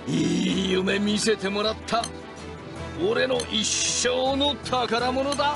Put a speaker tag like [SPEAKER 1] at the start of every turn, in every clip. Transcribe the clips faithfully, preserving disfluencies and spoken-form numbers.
[SPEAKER 1] いい夢見せてもらった。俺の一生の宝物だ。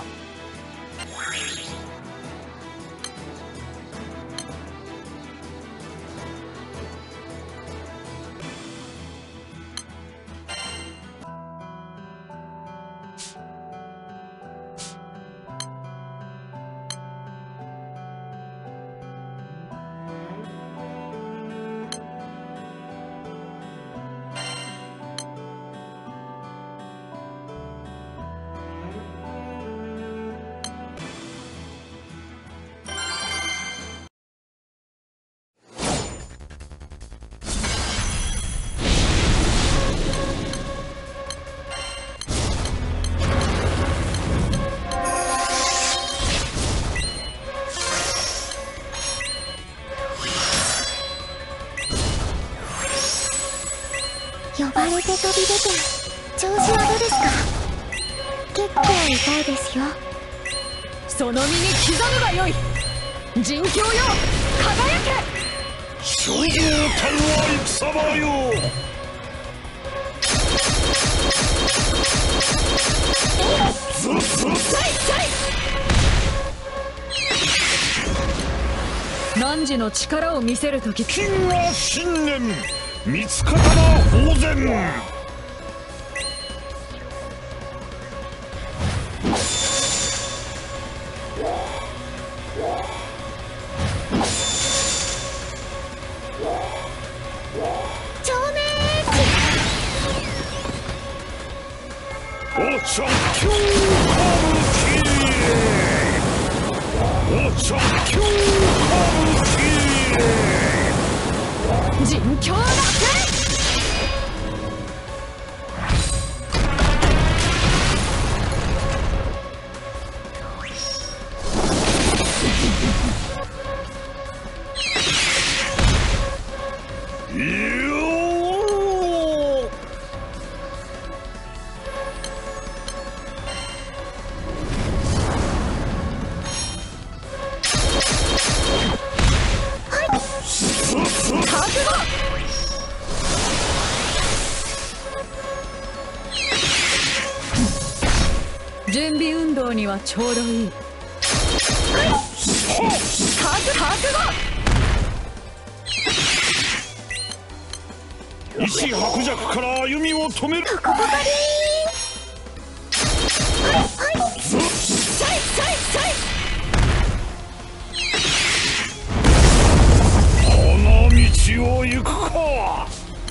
[SPEAKER 2] 呼ばれて飛び出て調子はどうですか？結構痛いですよ。
[SPEAKER 3] その身に刻むがよい。人狂よ、輝け。
[SPEAKER 4] 称号たるは戦場よ。ずず
[SPEAKER 3] さいさい。汝の力を見せるとき、
[SPEAKER 4] 金は信念、三つ刀宝前。おちょきゅうかぶきおちょきゅうかぶき
[SPEAKER 3] 人狂だって。準備運動にはちょうどいい。覚悟。
[SPEAKER 4] 石伯爵から歩みを止める。
[SPEAKER 2] ここかり
[SPEAKER 4] ずっ
[SPEAKER 3] さいさいさい。
[SPEAKER 4] この道を行くか。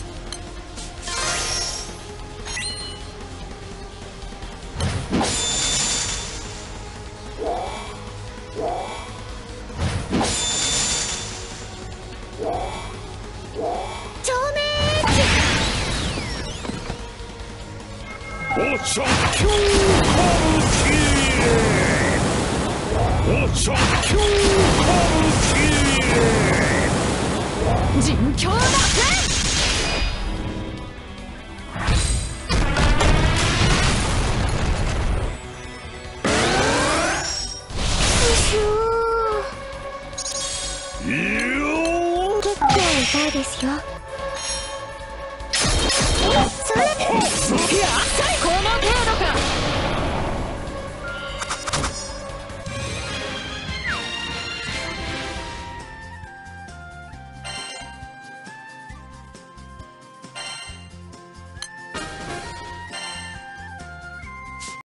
[SPEAKER 4] おちょきゅうかぶきおちょきゅうかぶき
[SPEAKER 3] 人狂だって。